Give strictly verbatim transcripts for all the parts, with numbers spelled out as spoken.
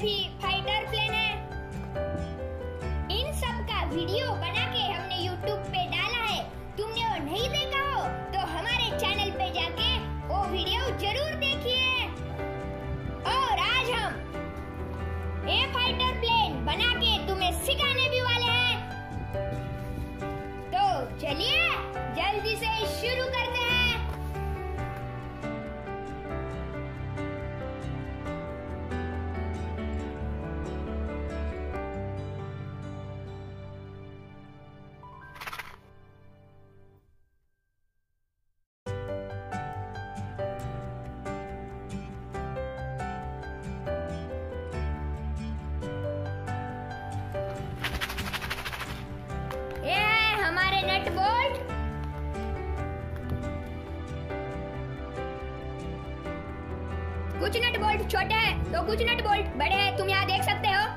भी fighter plane है। इन सब का वीडियो बना के हमने यूट्यूब पे डाला है। तुमने वो नहीं देखा हो तो हमारे चैनल पे जाके वो वीडियो जरूर देखिए। और आज हम ये फाइटर प्लेन बना के तुम्हें सिखाने भी वाले हैं। तो चलिए जल्दी से शुरू करते हैं। ये है हमारे नट बोल्ट। कुछ नट बोल्ट छोटे हैं तो कुछ नट बोल्ट बड़े हैं, तुम यहाँ देख सकते हो।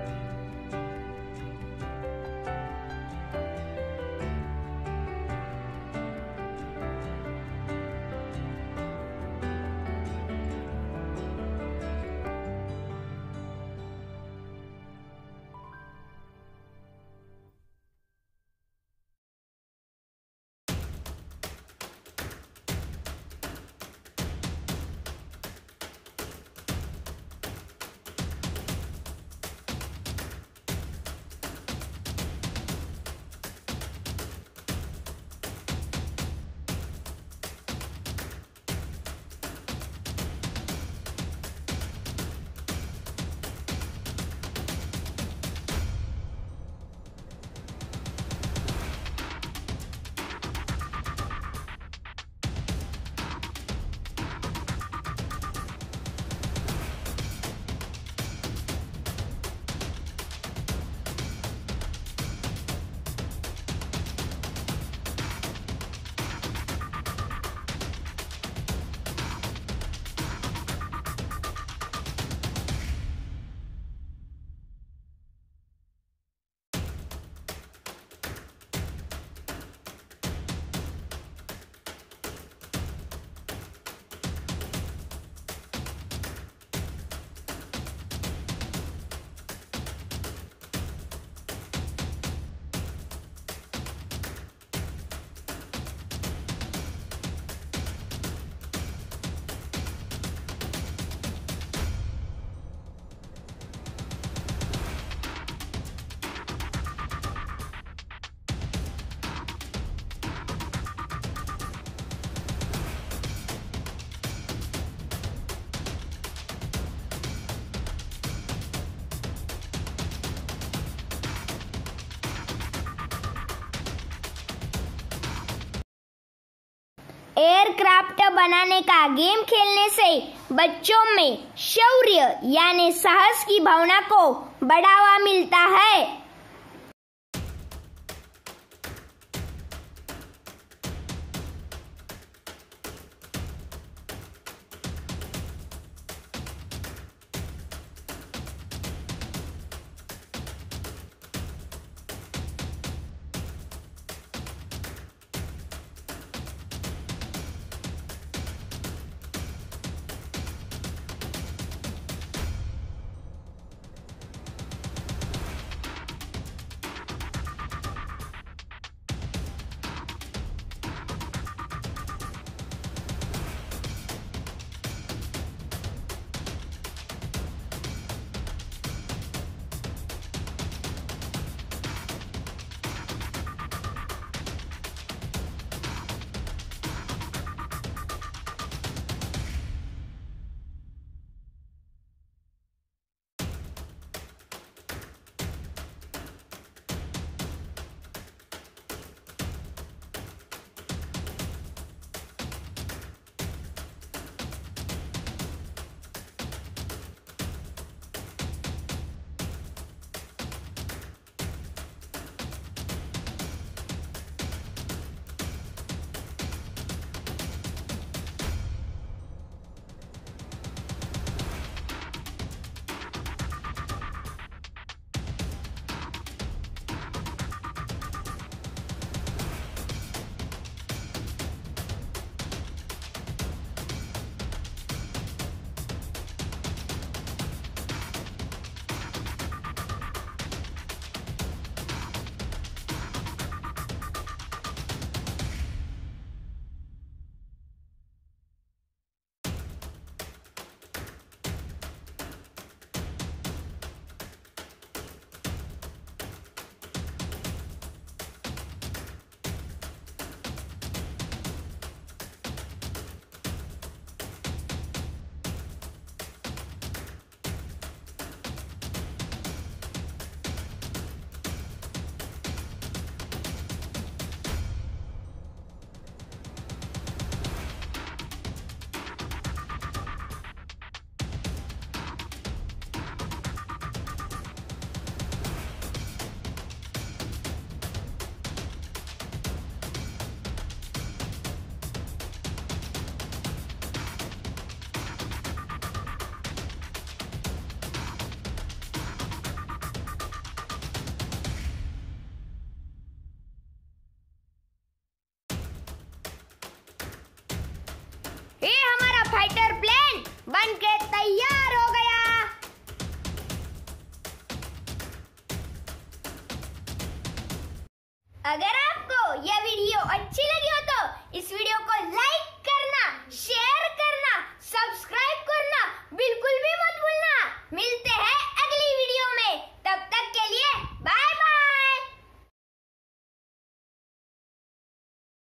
एयरक्राफ्ट बनाने का गेम खेलने से बच्चों में शौर्य यानी साहस की भावना को बढ़ावा मिलता है। बनके तैयार हो गया। अगर आपको यह वीडियो अच्छी लगी हो तो इस वीडियो को लाइक करना, शेयर